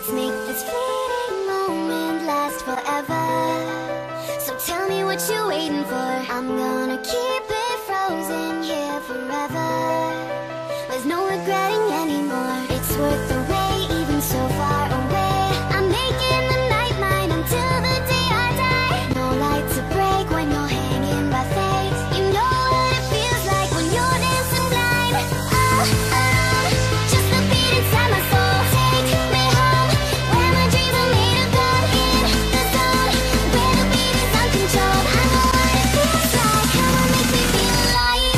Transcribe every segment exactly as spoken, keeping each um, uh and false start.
Let's make this fleeting moment last forever. So tell me what you're waiting for. I'm gonna keep it frozen here forever. There's no regretting anymore. It's worth the wait, even so far away. I'm making the night mine until the day I die. No light to break when you're hanging by faith. You know what it feels like when you're dancing blind. Oh, oh, just the beat inside my soul. Take me home, where my dreams are made of gold. In the zone, where the beat is uncontrolled. I know what it feels like. Come on, make me feel alive.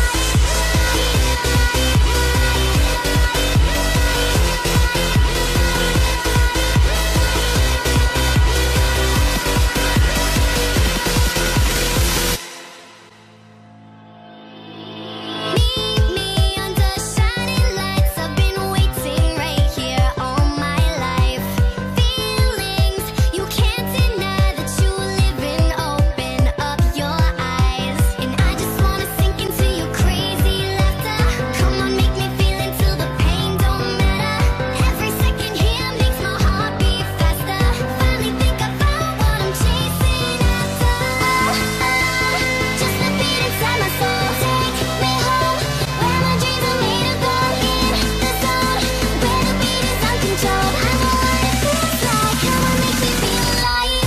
Meet me under shining lights. I've been waiting right here all my life. Feelings you can't deny that you live in. Open up your eyes, and I just wanna sink into your crazy laughter. Come on, make me feel until the pain don't matter. Every second here makes my heart beat faster. Finally think I found what I'm chasing after. Just the beat inside my soul. Take me home, where my dreams are made of gold. In the zone, where the beat is uncontrolled. I know what it feels like. Come on, make me feel alive.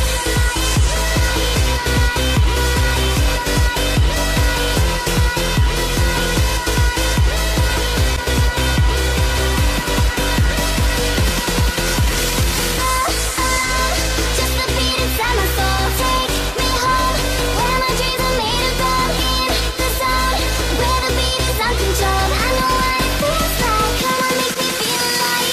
Just the beat inside my soul. Take me home, where my dreams are made of gold. In the zone, where the beat is uncontrolled. I know what it feels like. Come on, make me feel alive.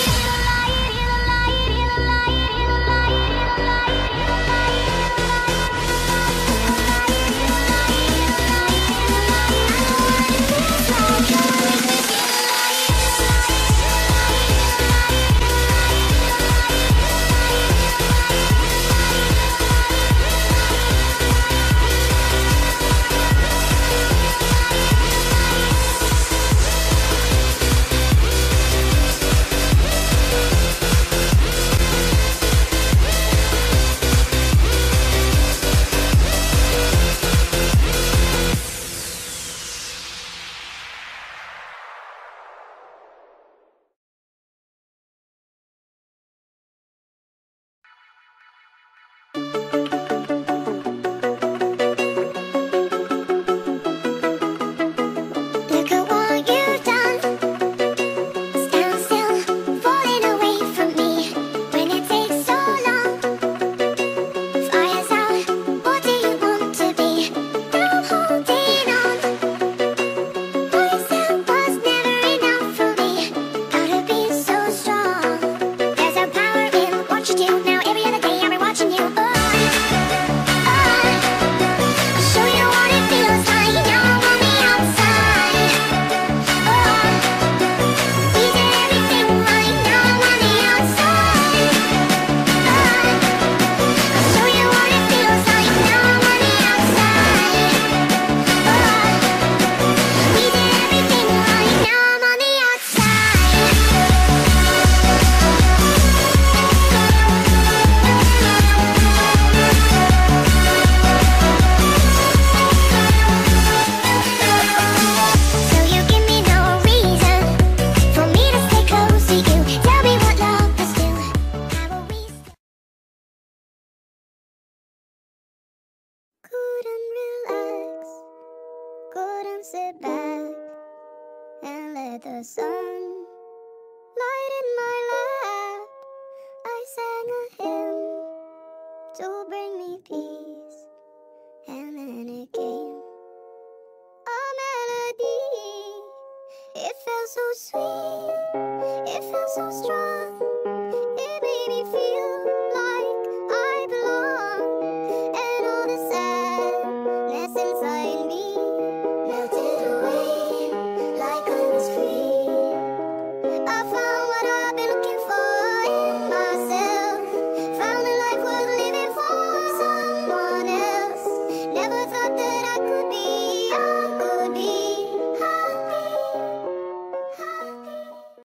Look at what you've done. Stand still, falling away from me. When it takes so long, fire's out. What do you want to be? Now holding on. Voice that was never enough for me. Gotta be so strong. There's a power in what you do. Now every other day I'll be watching you. Oh, oh. I'll show you what it feels like. Now I'm on the outside. Oh, we did everything right. Now I'm on the outside. Oh, I'll show you what it feels like. Now I'm on the outside. Oh, we did everything right. Now I'm on the outside. So you give me no reason for me to stay close to you. Tell me what love is do. How will we still couldn't relax, couldn't sit back and let the sun light in my lap. I sang a hymn to bring me peace, and then it came a melody. It felt so sweet, it felt so strong.